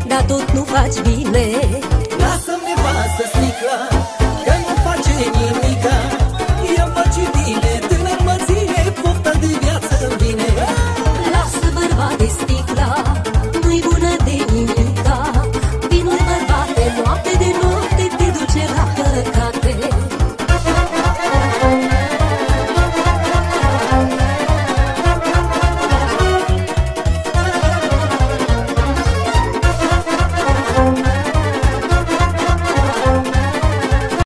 dar tot nu faci bine. Lasă-mi nevastă sticla, că nu face nimic.